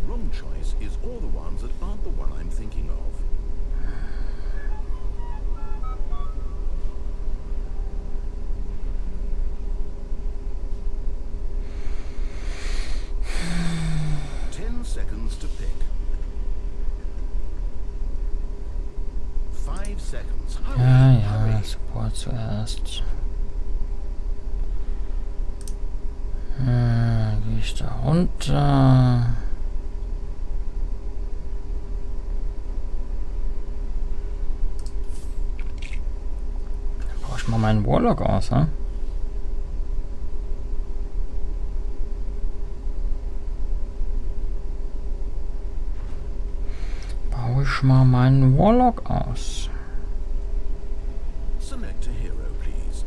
wrong choice is all the ones that aren't the one I'm thinking of. Seconds to pick. 5 seconds. Hurry, hurry. Support zuerst. Gehe ich da runter. Brauche ich mal meinen Warlock aus, ne? Mal meinen Warlock aus. Select a hero, please.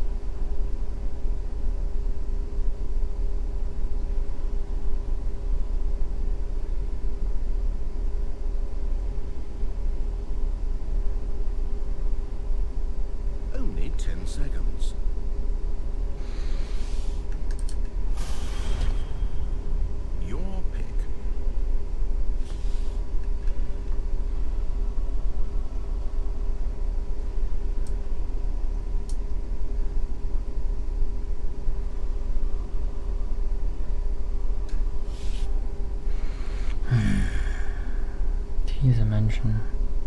Only 10 seconds. Your pick. Diese Menschen.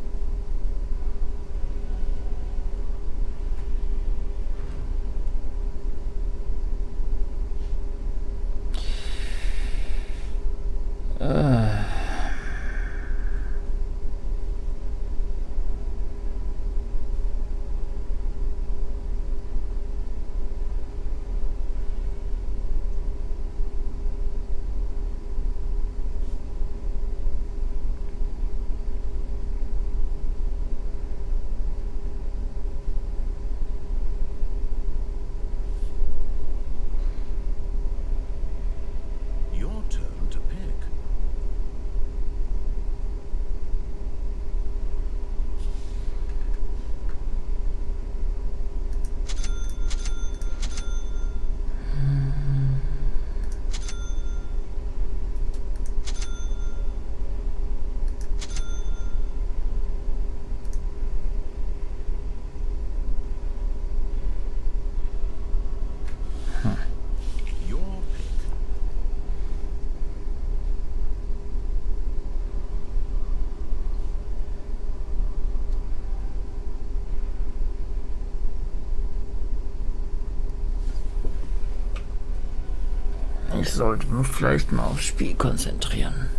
Ich sollte mich vielleicht mal aufs Spiel konzentrieren.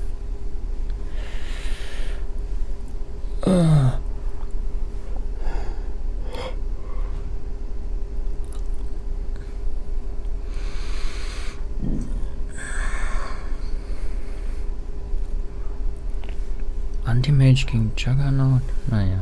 Anti-Mage gegen Juggernaut? Naja.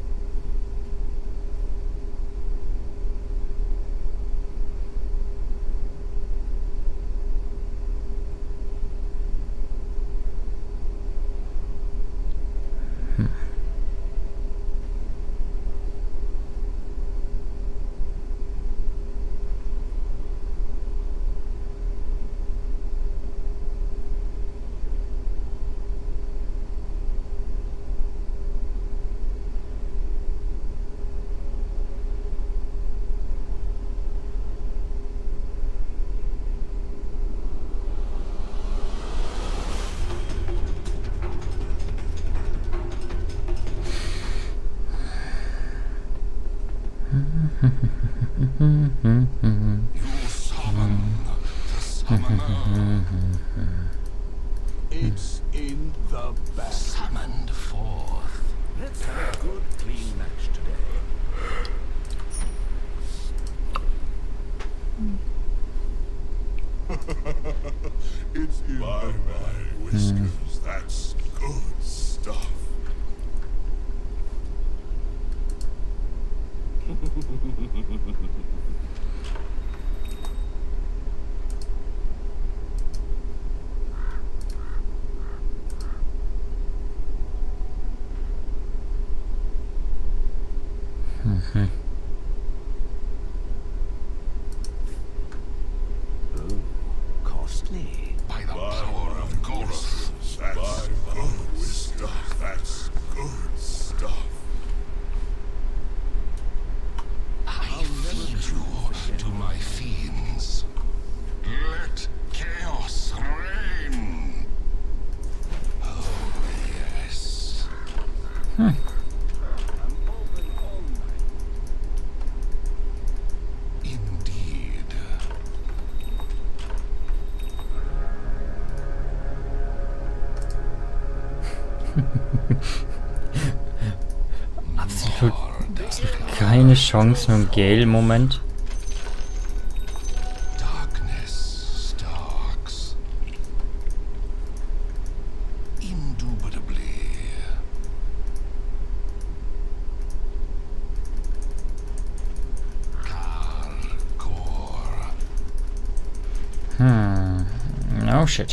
It's in the bag. Summoned forth. Let's have a good, clean match today. It's in my whiskers. That's good stuff. Ooh, costly. By the power of Gorus. absolut keine Chance mit dem Gale im Moment. Darkness stalks. Indubitably. Oh shit.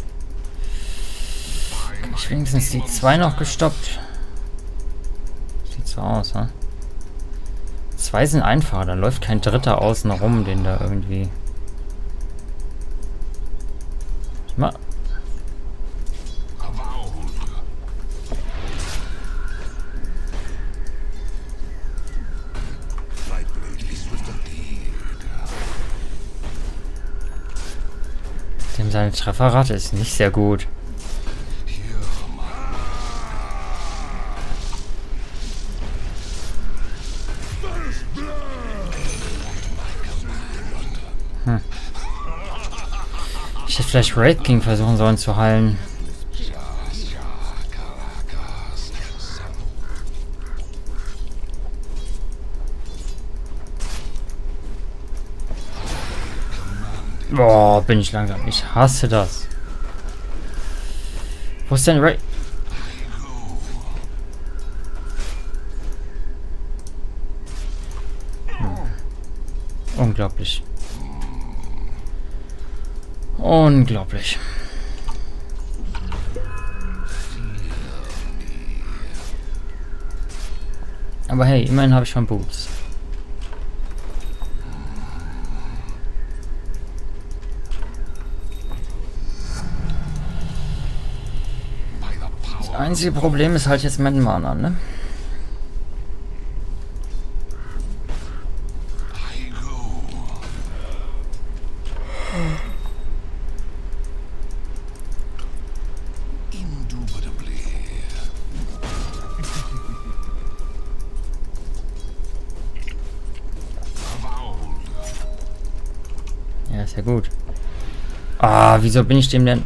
Kann ich wenigstens die 2 noch gestoppt? Sieht so aus, ne? 2 sind einfacher, da läuft kein dritter außen rum, den da irgendwie... Mal. Dem seine Trefferrate ist nicht sehr gut. Ich hätte vielleicht Wraith King versuchen sollen zu heilen. Boah, bin ich langsam. Ich hasse das. Wo ist denn Wraith? Unglaublich. Unglaublich. Aber hey, immerhin habe ich schon Boots. Das einzige Problem ist halt jetzt mein Mana, ne? Ja, ist ja gut. Ah, wieso bin ich dem denn...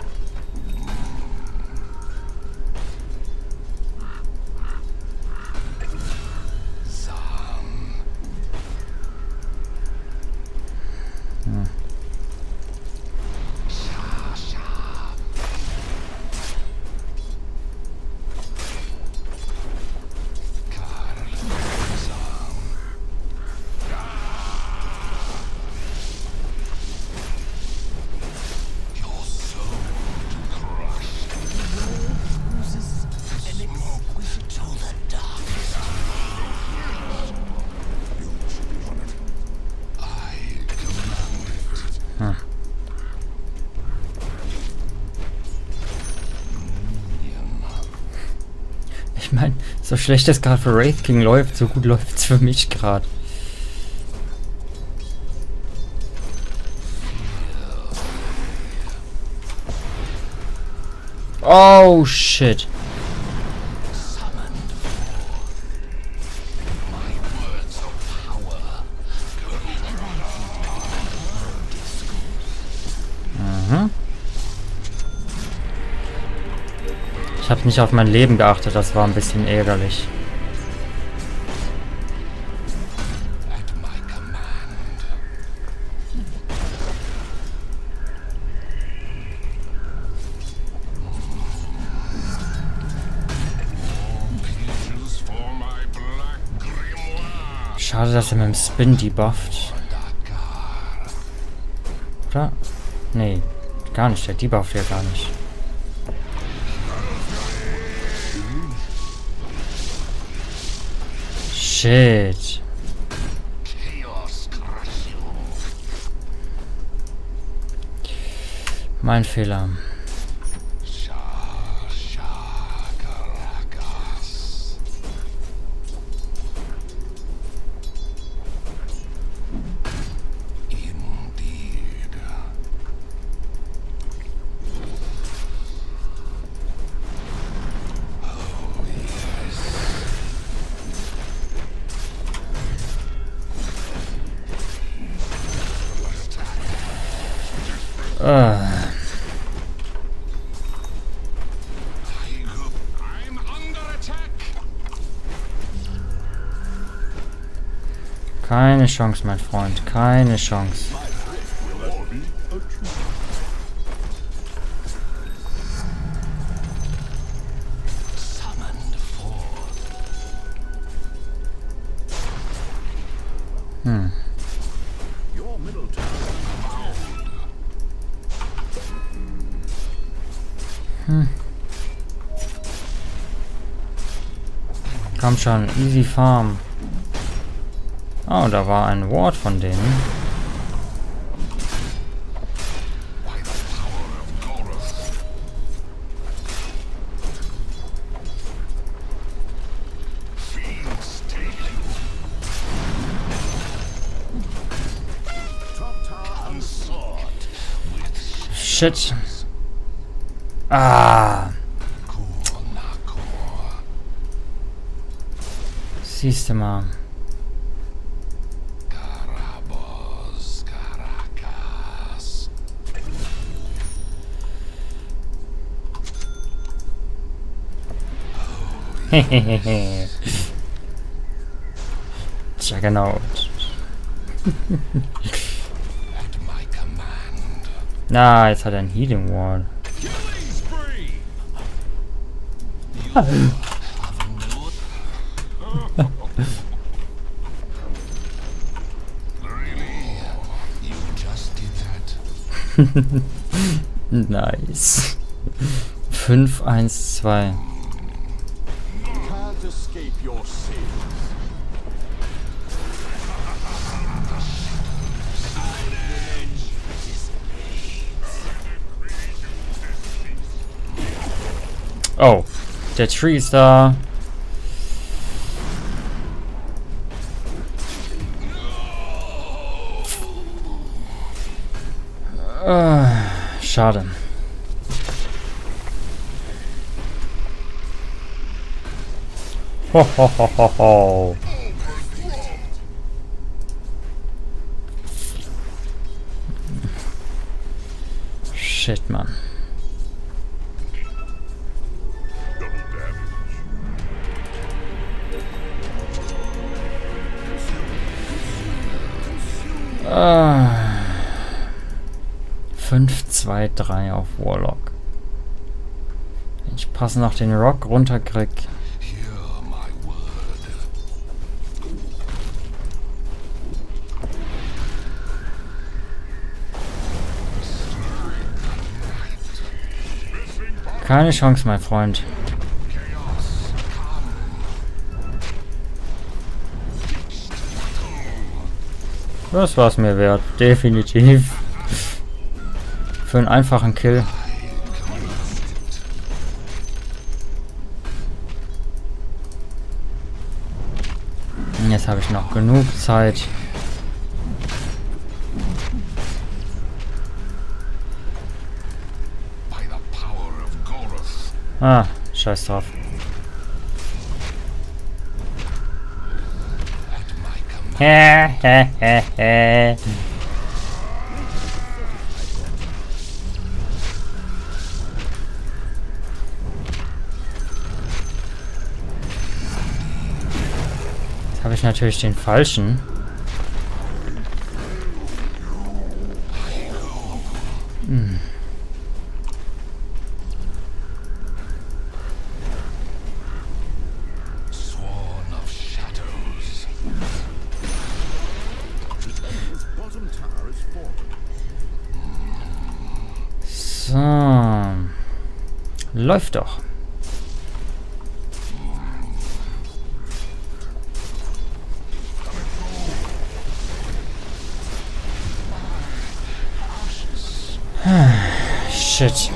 Ich meine, so schlecht es gerade für Wraith King läuft, so gut läuft es für mich gerade. Oh shit. Ich habe nicht auf mein Leben geachtet, das war ein bisschen ärgerlich. Schade, dass er mit dem Spin debufft. Oder? Nee, gar nicht, der debufft ja gar nicht. Shit. Mein Fehler. Keine Chance, mein Freund. Keine Chance. Komm schon, easy farm. Oh, da war ein Ward von denen. Shit. Ah. Siehst du mal. Hehehe. Juggernaut. Na, jetzt hat er ein Healing Wall. Nice. 5-1-2. Oh, der Tree ist da. Schade. Ho, ho, ho, ho, ho. Shit, Mann. Ah. 5-2-3 auf Warlock. Wenn ich passend noch den Rock runterkrieg. Keine Chance, mein Freund. Das war's mir wert. Definitiv. Für einen einfachen Kill. Und jetzt habe ich noch genug Zeit. Ah, scheiß drauf. Hehehehe. Jetzt habe ich natürlich den falschen. So. Läuft doch. Shit.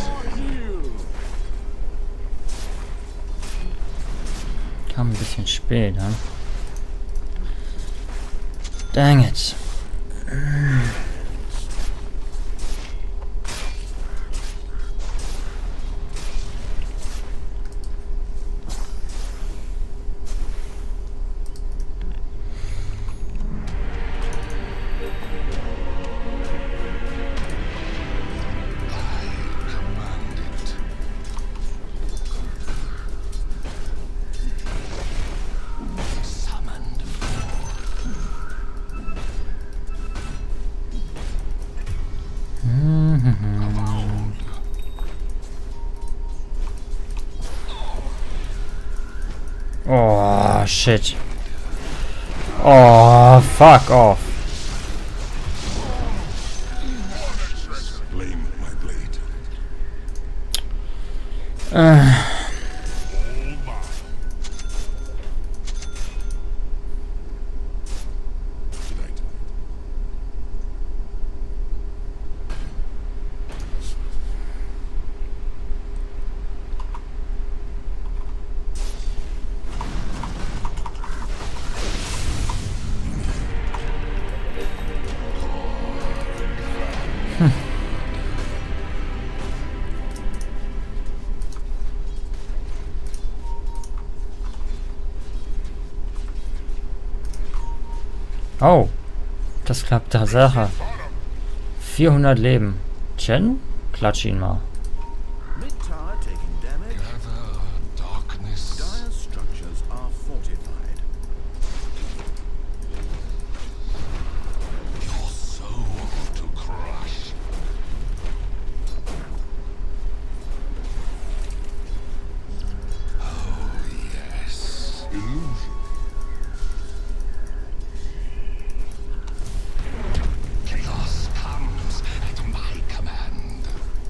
Kam ein bisschen spät, ne? Dang it. Oh, shit. Oh, fuck off. Blame my blade. Tonight. Oh, das klappt Tatsache. 400 Leben. Chen? Klatsch ihn mal. Mid tower taking damage. Gather darkness. Dire structures are fortified. Your soul to crush. Oh yes. Illusion. Chaos comes at my command.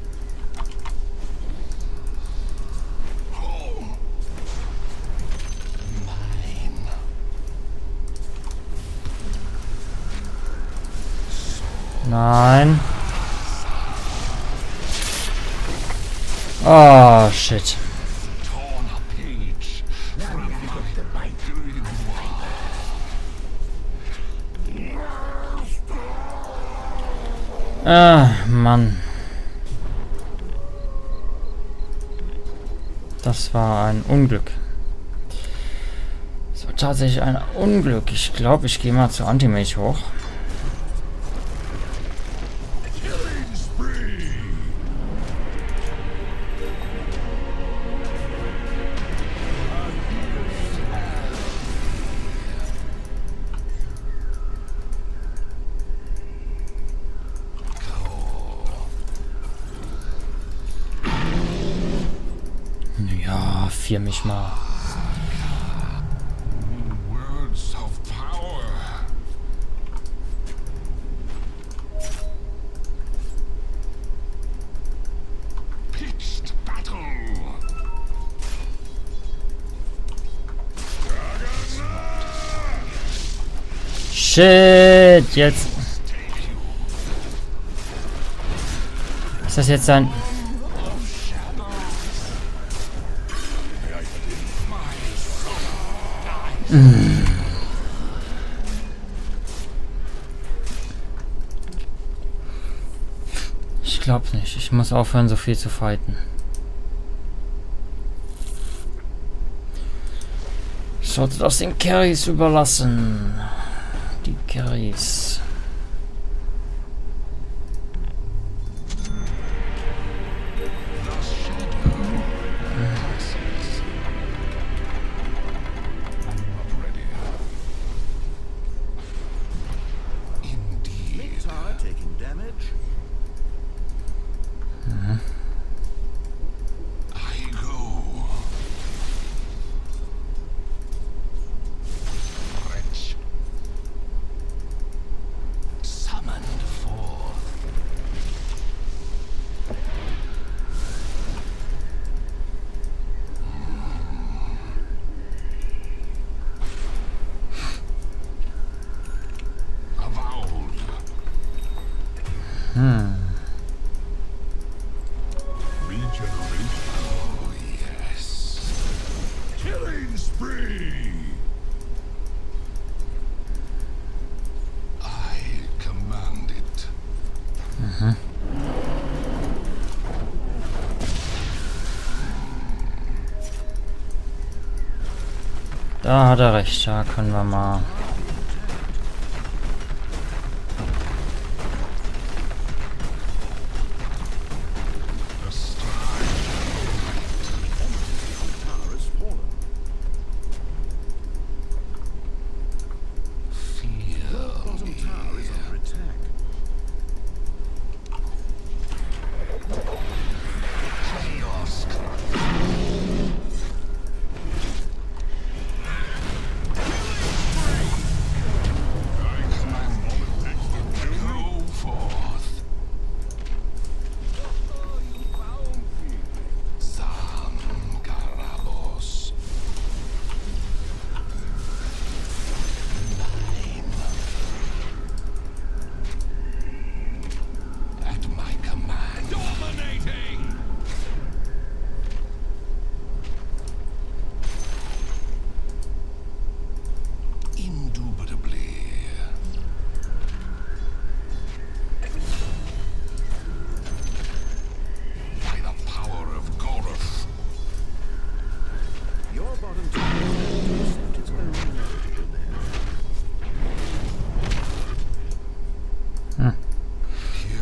Oh. Mine. Nein. Oh, shit. Torn a page from my grimoire. Ah, Mann. Das war ein Unglück. Das war tatsächlich ein Unglück. Ich glaube, ich gehe mal zu Anti-Mage hoch. Killing spree. Ja, fier mich mal. Words of power. Pitched battle. Shit, jetzt. Ist das jetzt ein... Ich glaub's nicht. Ich muss aufhören, so viel zu fighten. Ich sollte das den Carries überlassen. Die Carries. Mid tower taking damage. I go. Wretch. Summoned forth. Avowed. Regeneration. Oh yes. Killing spree. I command it. Da hat er recht. Da können wir mal... The stride. Tower has fallen. Feel Bottom me. tower is under attack. Chaos.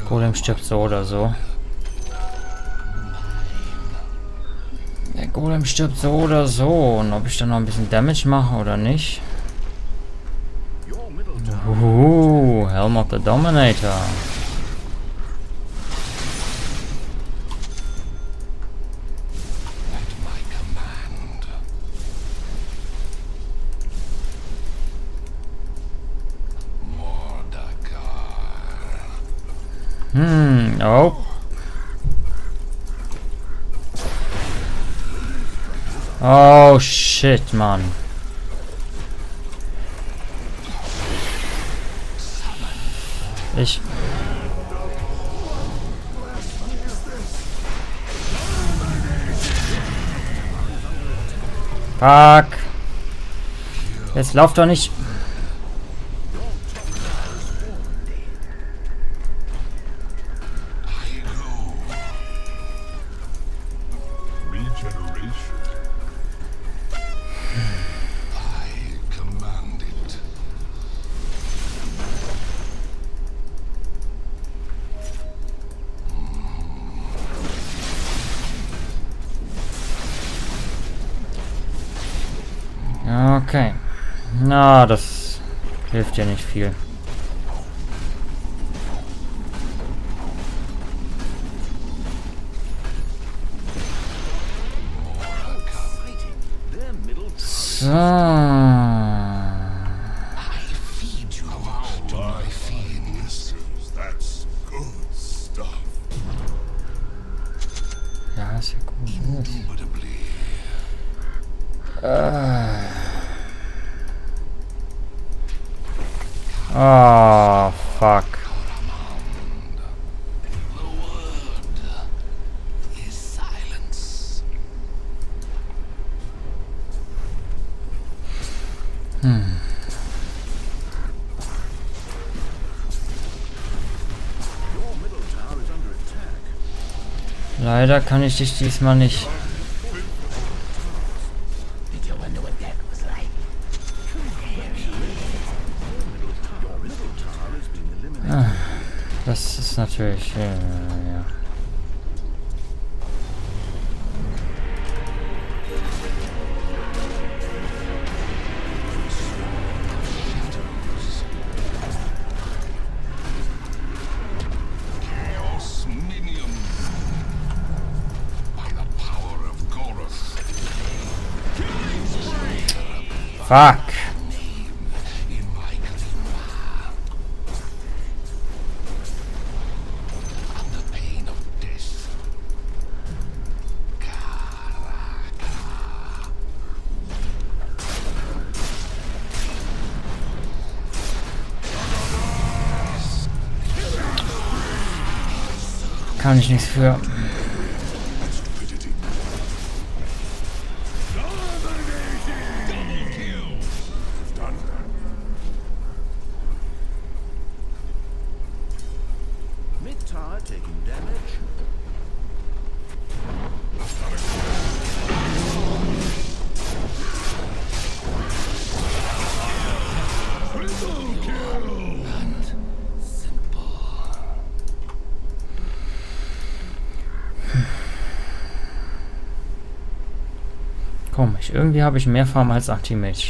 Golem stirbt so oder so. Der Golem stirbt so oder so. Und ob ich dann noch ein bisschen Damage mache oder nicht. Your middle tower Helm of the Dominator. Oh. Oh shit, Mann. Ich... Fuck. Jetzt lauf doch nicht. Okay. Na, das hilft ja nicht viel. So. Ja, ist ja gut. Oh, fuck. Leider kann ich dich diesmal nicht. Das ist natürlich, ja. Fuck. Kann ich nichts für. mid tower taking damage. Komisch, irgendwie habe ich mehr Farm als Anti-Mage.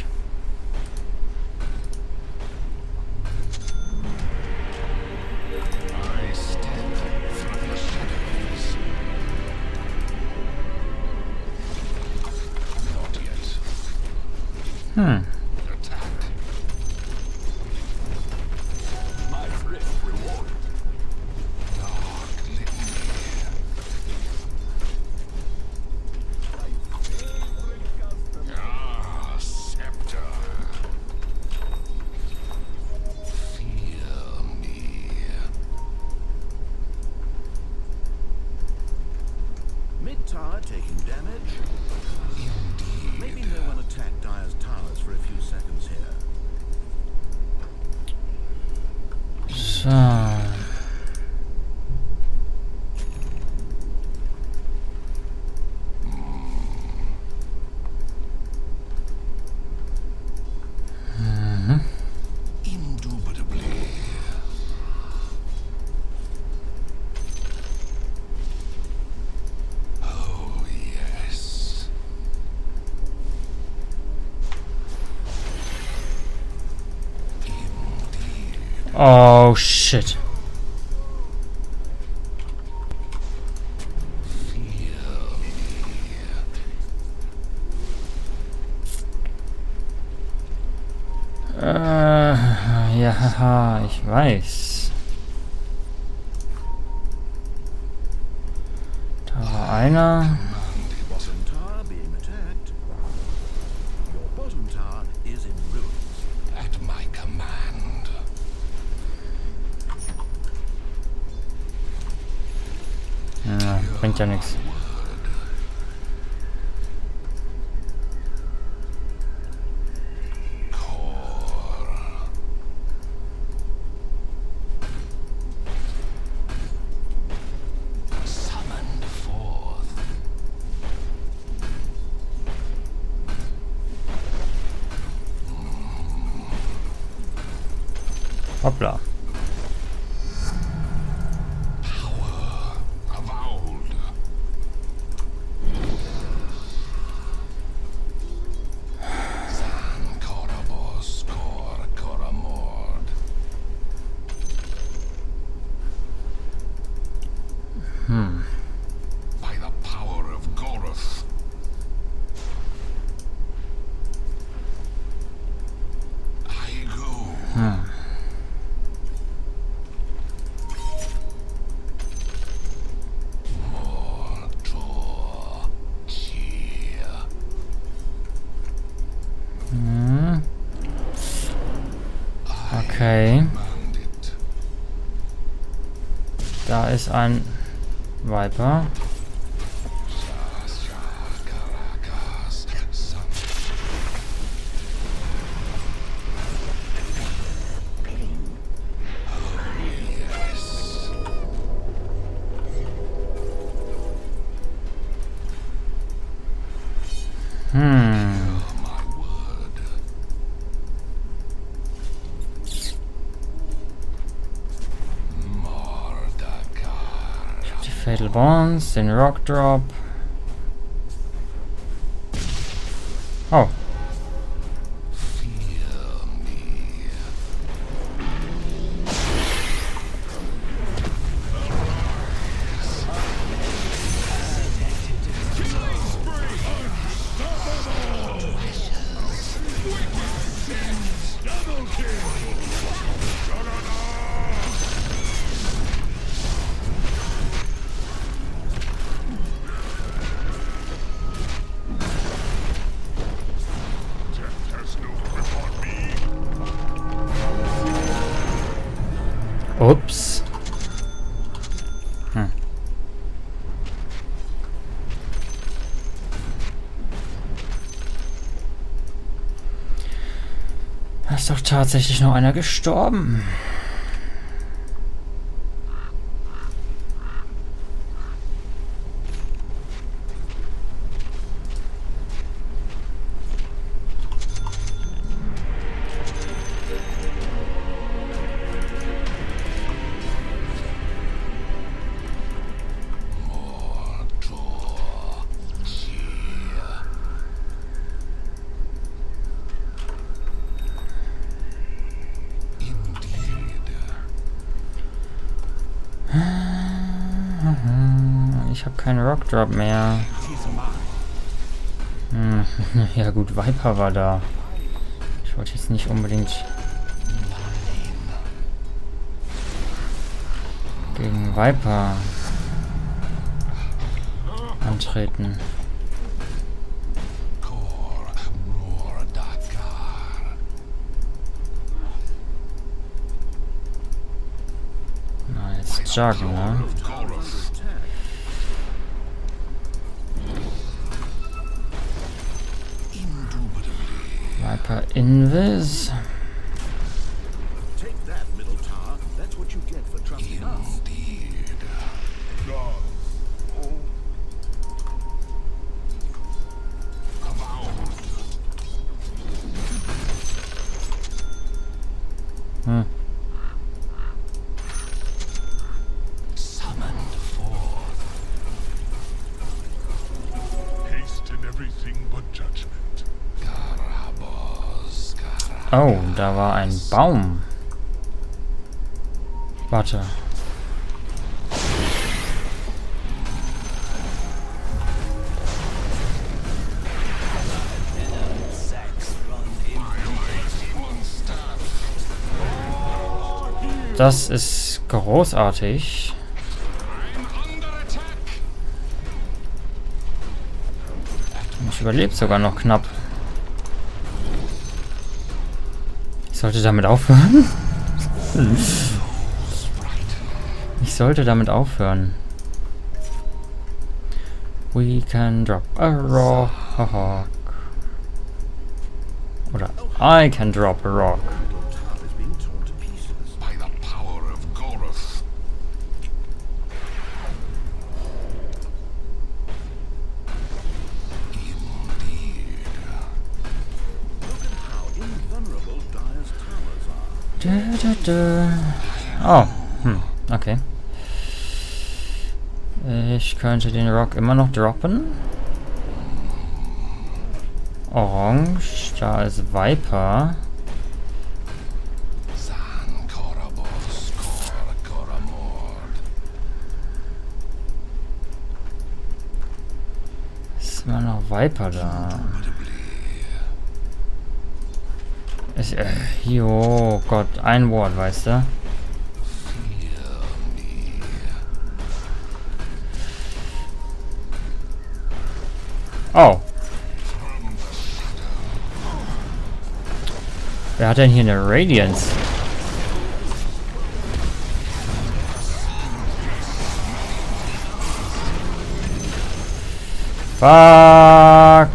Mid tower taking damage. Maybe no one attacked Dire's towers for a few seconds here. So. Oh, shit. Ja, haha, ich weiß. Da war einer. Bottom tower being attacked. Your bottom tower is in ruins. At my command. Ja, bringt ja nichts. Summoned forth. Hoppla. Of old. Zan Korabos Kor Koramord. By the power of Goroth. I go. Mortor cheer. Okay. Bandit. Da ist ein Viper. Karakas. Son. Yes. My word. Mordakar. Die Fatal Bonds, den Rock Drop. Oh. Fear me. Ups. Da ist doch tatsächlich noch einer gestorben. Mortor cheer. Indeed. Ich habe keinen Rock Drop mehr. Ja gut, Viper war da. Ich wollte jetzt nicht unbedingt gegen Viper antreten. Kor Mordakar. Na, jetzt joggen, ne? Goroth. Viper Invis. Take that, middle tower. That's what you get for trusting us. Indeed. Avowed. Summoned forth. Haste in everything but judgment. Karabos. Oh, da war ein Baum. Warte. Das ist großartig. Ich überlebe sogar noch knapp. Ich sollte damit aufhören. Ich sollte damit aufhören. We can drop a rock. Oder I can drop a rock. By the power of Goroth. Oh, okay. Ich könnte den Rock immer noch droppen. Orange, da ist Viper. Ist immer noch Viper da. Jo Gott, ein Wort, weißt du? Oh. Wer hat denn hier eine Radiance? Fuck.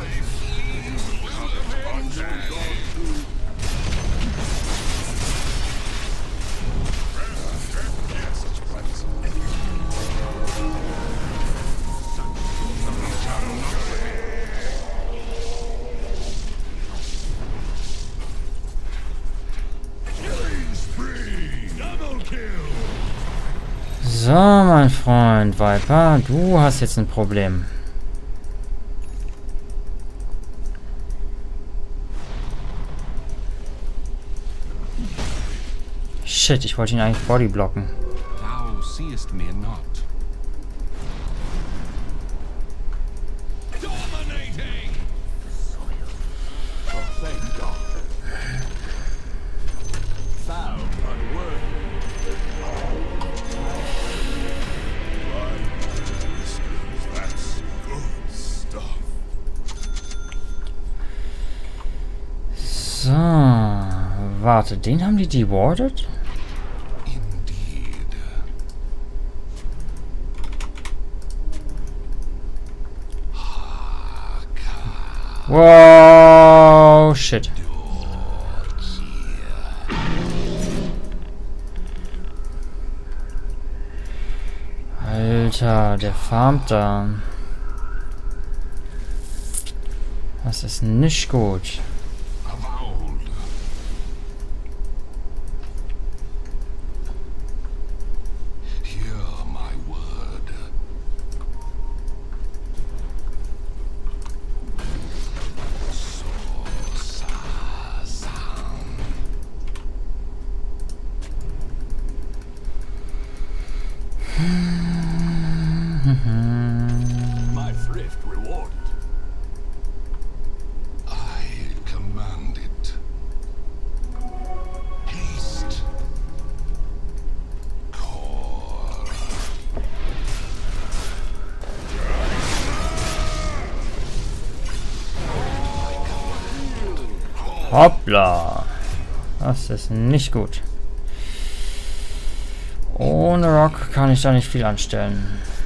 So, mein Freund Viper, du hast jetzt ein Problem. Shit, ich wollte ihn eigentlich bodyblocken. Thou seest me not. Dominating! Oh, thank God. Thou unworthy. That's good stuff. So, warte, den haben die dewardet? Indeed. Wow, shit. Alter, der farmt da. Das ist nicht gut. Avowed. Hear my word. My thrift rewarded. I command it. Haste. Core. Hoppla. Das ist nicht gut. Ohne Rock kann ich da nicht viel anstellen.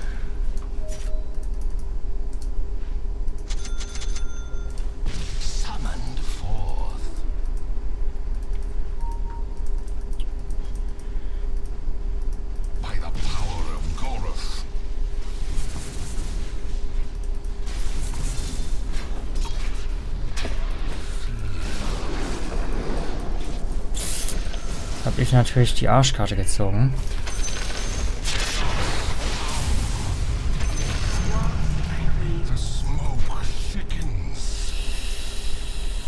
Summoned forth. By the power of Goroth. Habe ich natürlich die Arschkarte gezogen. The smoke thickens.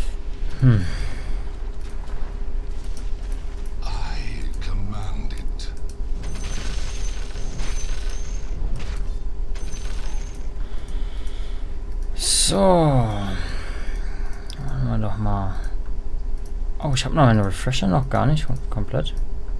I command it. So. Machen wir doch mal. Oh, ich habe noch einen Refresher, noch gar nicht komplett.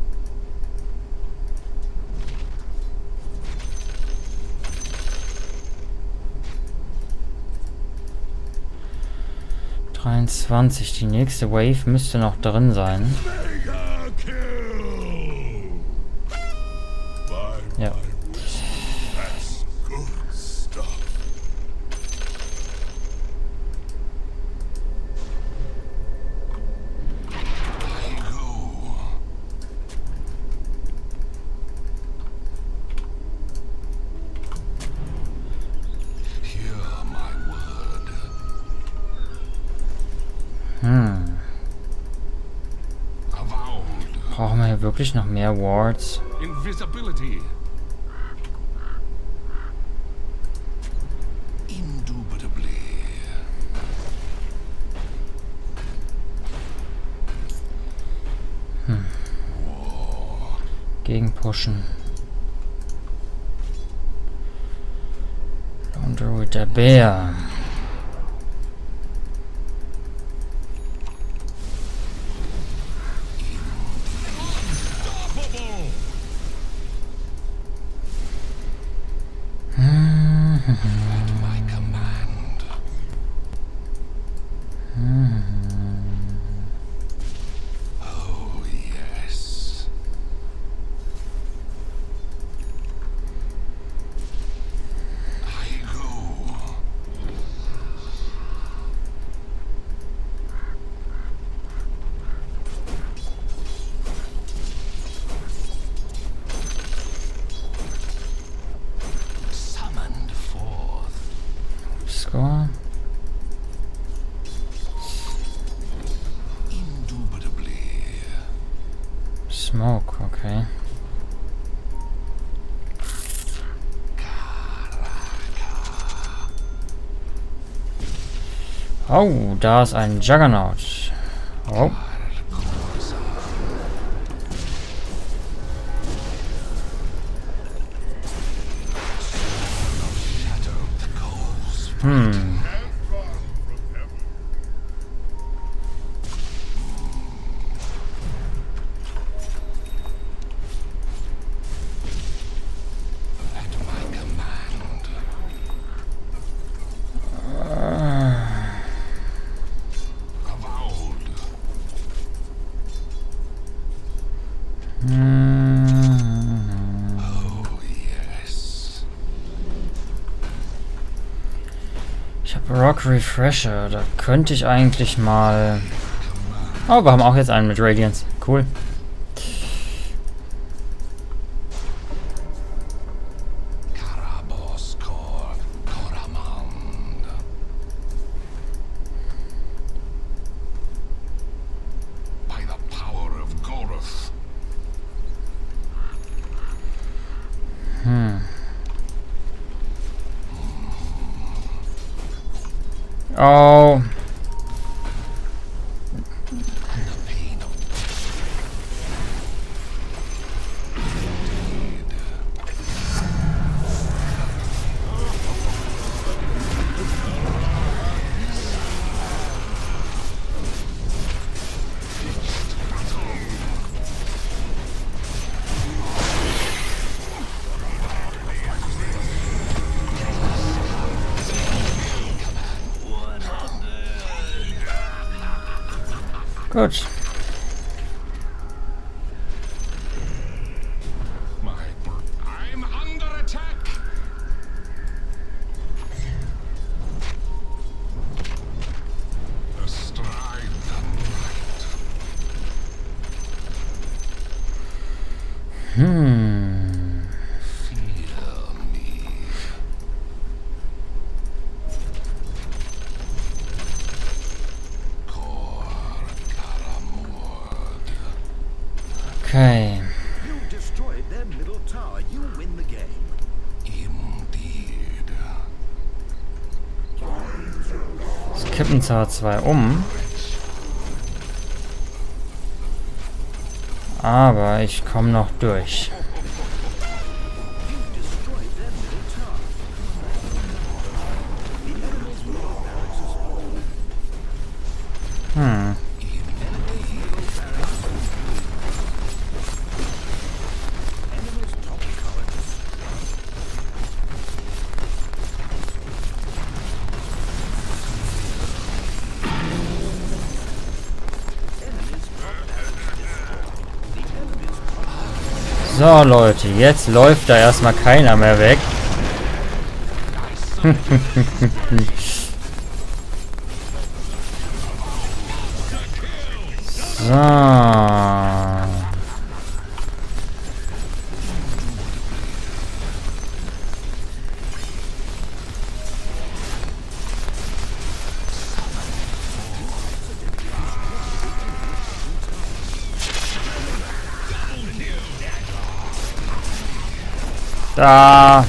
Die nächste Wave müsste noch drin sein. Mega kill! Ja. That's good stuff. Brauchen wir hier wirklich noch mehr Wards? Invisibility. Indubitably. Gegenpushen. Lone Druid der Bär. Score. Indubitably. Smoke, okay. Oh, da ist ein Juggernaut. Oh. Ich habe Rock Refresher, da könnte ich eigentlich mal... Oh, wir haben auch jetzt einen mit Radiance. Cool. Oh. Gut. I'm under attack. Astride the night. Fear me. Okay. You destroyed their middle tower. You win the game. Indeed. Es kippen zwar zwei um. Aber ich komme noch durch. You destroyed their middle tower. The enemy's middle So, Leute, jetzt läuft da erstmal keiner mehr weg. So. Da.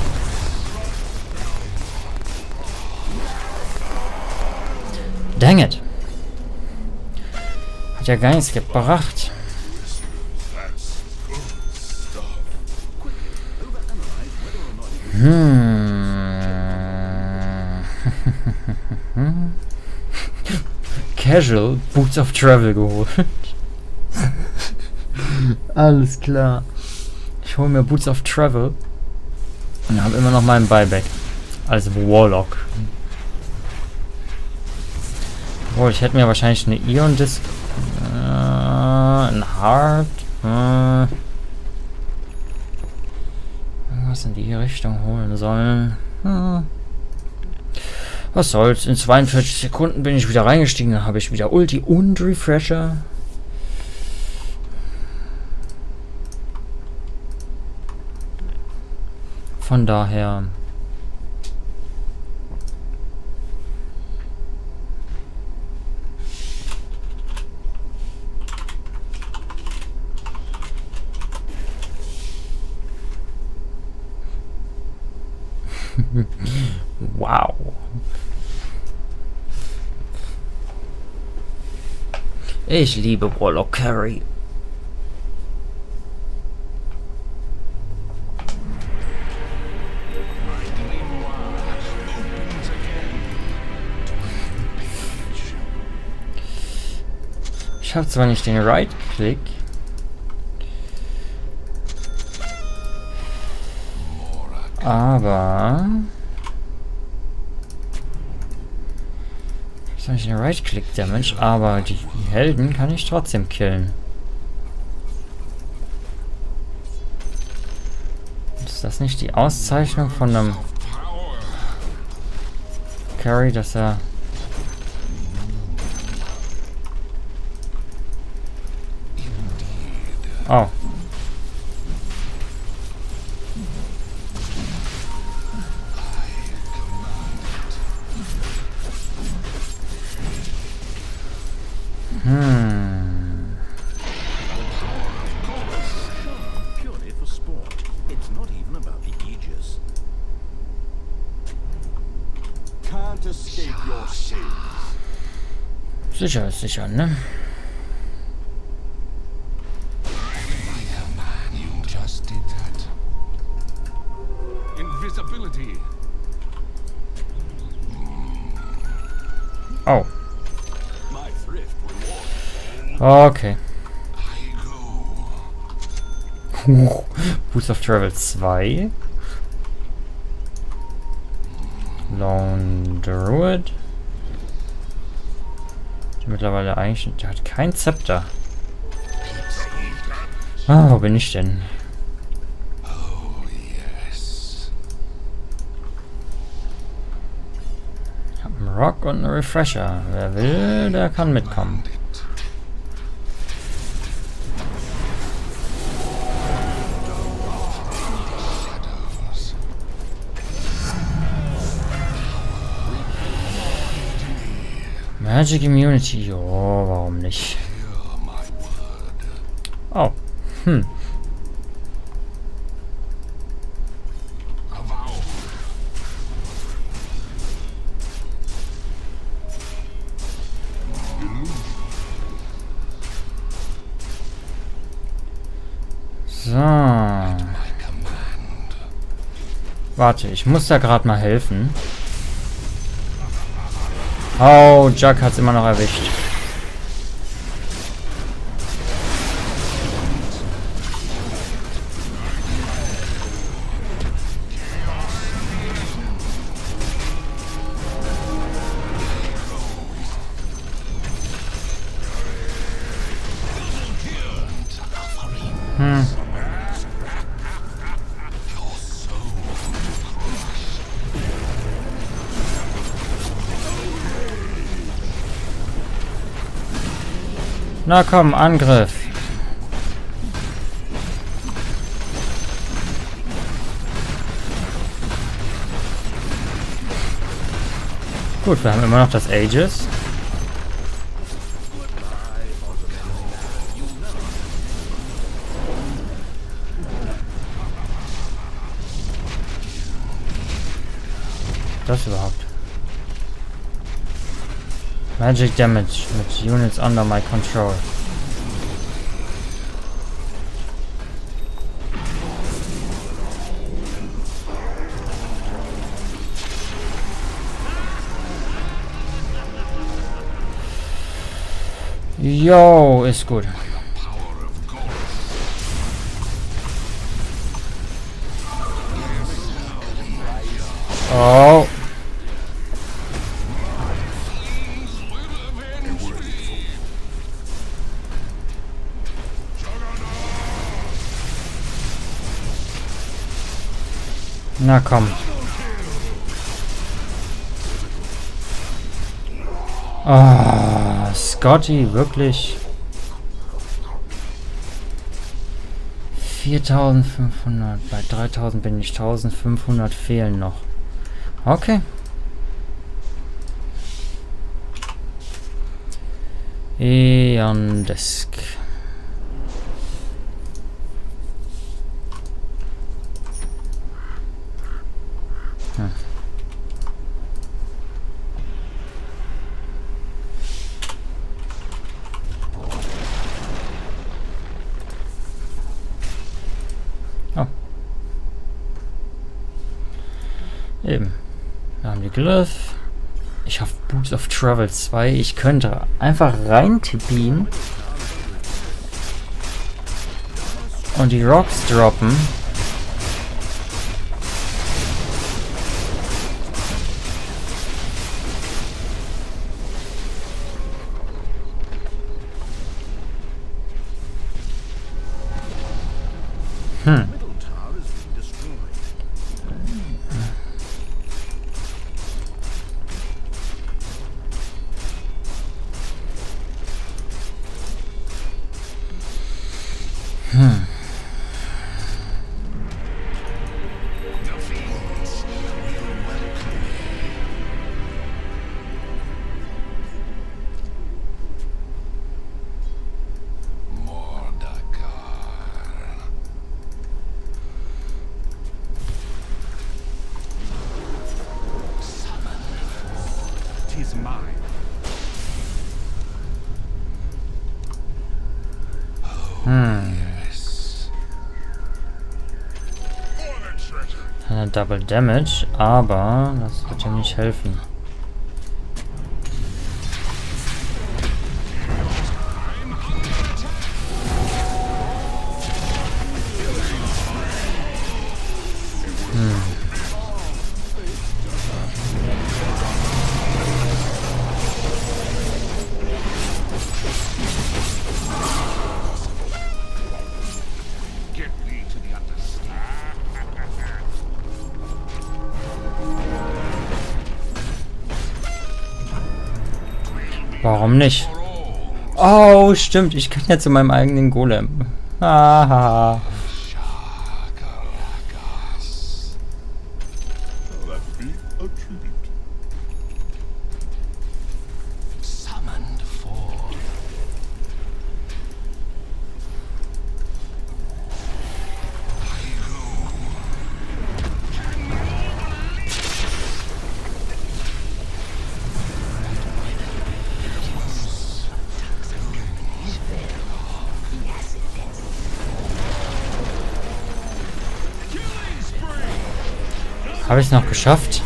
Dang it. Hat ja gar nichts gebracht. Casual Boots of Travel geholt. Alles klar. Ich hole mir Boots of Travel und habe immer noch meinen Buyback als Warlock. Oh, ich hätte mir wahrscheinlich eine Ion Disc, ein Heart, irgendwas in die Richtung holen sollen. Was soll's? In 42 Sekunden bin ich wieder reingestiegen, dann habe ich wieder Ulti und Refresher. Von daher. Wow. Ich liebe Warlock Carry. Ich habe zwar nicht den Right-Click, aber ich habe nicht den Right-Click-Damage, aber die Helden kann ich trotzdem killen. Ist das nicht die Auszeichnung von einem Carry, dass er... Oh. Purely for sport. It's not even about the Aegis. Can't escape your sins. Sicher ist sicher, ne? You just did that. Invisibility. Oh. My thrift reward. Okay. I go. Boost of Travel 2. Lone Druid. Der mittlerweile eigentlich... Der hat kein Zepter. Ah, wo bin ich denn? Oh yes. Ich hab einen Rock und einen Refresher. Wer will, der kann mitkommen. Magic Immunity, oh, warum nicht? Oh, So. Warte, ich muss da gerade mal helfen. Oh, Jack hat's immer noch erwischt. Na komm, Angriff. Gut, wir haben immer noch das Aegis. Das überhaupt? Magic Damage mit Units under my control. Yo, ist gut. Oh. Na komm. Ah, Scotty, wirklich. 4.500. Bei 3.000 bin ich. 1.500 fehlen noch. Okay. Aeon Disk. Oh. Eben. Wir haben die Glyph. Ich habe Boots of Travel 2. Ich könnte einfach rein tippen und die Rocks droppen. Eine Double Damage, aber das wird ja nicht helfen. Warum nicht? Oh, stimmt. Ich kann ja zu meinem eigenen Golem. Haha. Habe ich es noch geschafft?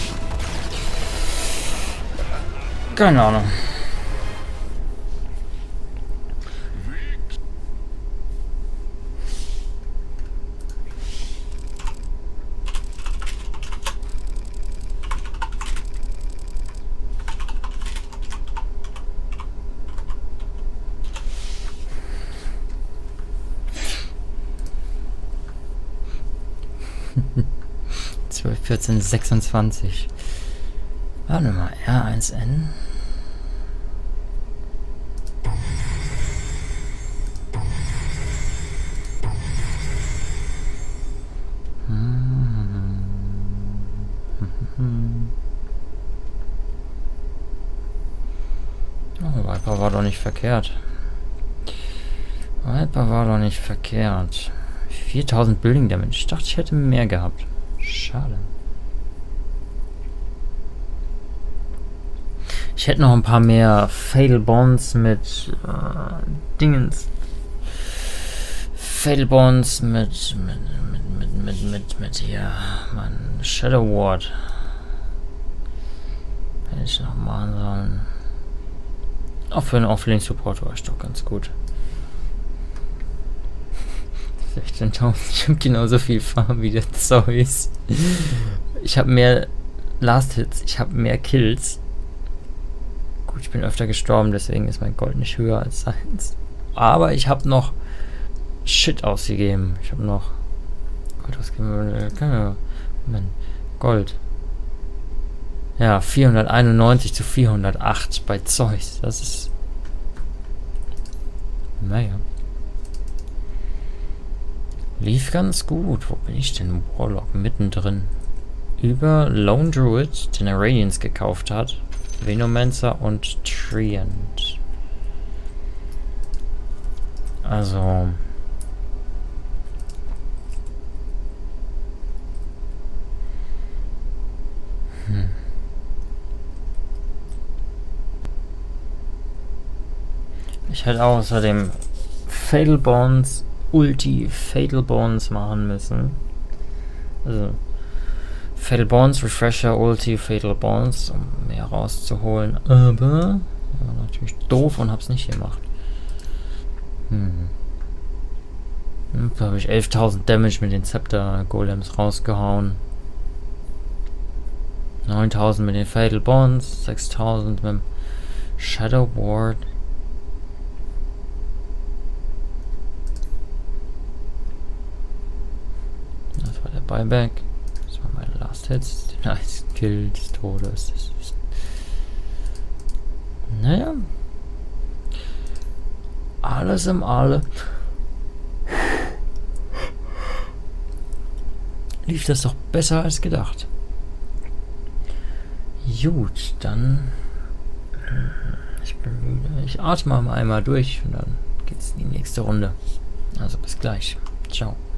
Keine Ahnung. .12, 14, 26. Warte mal, R1N. Oh, Viper war doch nicht verkehrt. Viper war doch nicht verkehrt. 4000 Building Damage. Ich dachte, ich hätte mehr gehabt. Schade. Ich hätte noch ein paar mehr Fatal Bonds mit Dingens. Fatal Bonds mit hier, Mann, Shadow Ward. Hätte ich noch machen sollen. Auch für einen Offlane-Support war ich doch ganz gut. 16.000, ich habe genauso viel Farm wie der Zeus. Ich habe mehr Last Hits, ich habe mehr Kills. Gut, ich bin öfter gestorben, deswegen ist mein Gold nicht höher als seins. Aber ich habe noch Shit ausgegeben. Ich habe noch Gold ausgegeben. Moment, Gold. Ja, 491 zu 408 bei Zeus. Das ist... Naja. Lief ganz gut. Wo bin ich denn? Warlock mittendrin. Über Lone Druid, den er Radiance gekauft hat. Venomancer und Treant. Also... Ich hätte außerdem Fatal Bonds, Ulti, Fatal Bonds machen müssen. Also Fatal Bonds, Refresher, Ulti, Fatal Bonds, um mehr rauszuholen. Aber war natürlich doof und hab's nicht gemacht. Da habe ich 11.000 Damage mit den Scepter Golems rausgehauen. 9.000 mit den Fatal Bonds, 6.000 mit dem Shadow Ward. Das war der Buyback. Das waren meine Last Hits. Die nice Kill des Todes. Naja. Alles im Alle. Lief das doch besser als gedacht. Gut, dann... Ich bin müde. Ich atme mal einmal durch und dann geht's in die nächste Runde. Also bis gleich. Ciao.